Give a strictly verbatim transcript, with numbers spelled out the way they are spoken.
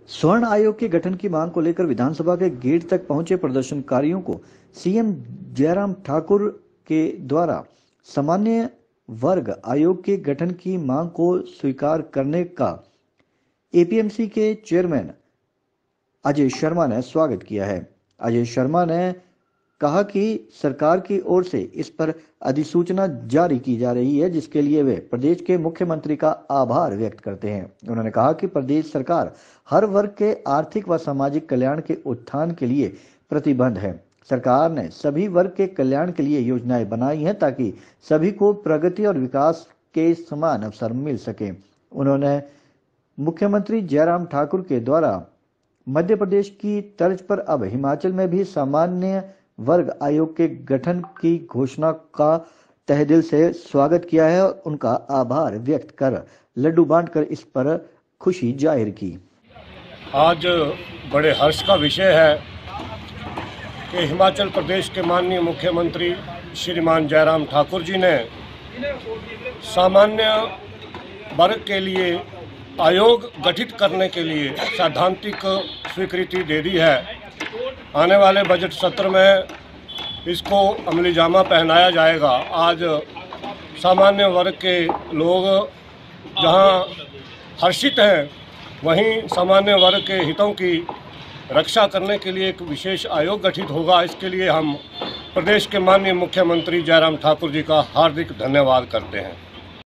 स्वर्ण आयोग के गठन की मांग को लेकर विधानसभा के गेट तक पहुंचे प्रदर्शनकारियों को सीएम जयराम ठाकुर के द्वारा सामान्य वर्ग आयोग के गठन की मांग को स्वीकार करने का एपीएमसी के चेयरमैन अजय शर्मा ने स्वागत किया है। अजय शर्मा ने कहा कि सरकार की ओर से इस पर अधिसूचना जारी की जा रही है, जिसके लिए वे प्रदेश के मुख्यमंत्री का आभार व्यक्त करते हैं। उन्होंने कहा कि प्रदेश सरकार हर वर्ग के आर्थिक व सामाजिक कल्याण के उत्थान के लिए प्रतिबद्ध है। सरकार ने सभी वर्ग के कल्याण के लिए योजनाएं बनाई हैं ताकि सभी को प्रगति और विकास के समान अवसर मिल सके। उन्होंने मुख्यमंत्री जयराम ठाकुर के द्वारा मध्य प्रदेश की तर्ज पर अब हिमाचल में भी सामान्य वर्ग आयोग के गठन की घोषणा का तहे दिल से स्वागत किया है और उनका आभार व्यक्त कर लड्डू बांटकर इस पर खुशी जाहिर की। आज बड़े हर्ष का विषय है कि हिमाचल प्रदेश के माननीय मुख्यमंत्री श्रीमान जयराम ठाकुर जी ने सामान्य वर्ग के लिए आयोग गठित करने के लिए सैद्धांतिक स्वीकृति दे दी है। आने वाले बजट सत्र में इसको अमली जामा पहनाया जाएगा। आज सामान्य वर्ग के लोग जहां हर्षित हैं, वहीं सामान्य वर्ग के हितों की रक्षा करने के लिए एक विशेष आयोग गठित होगा। इसके लिए हम प्रदेश के माननीय मुख्यमंत्री जयराम ठाकुर जी का हार्दिक धन्यवाद करते हैं।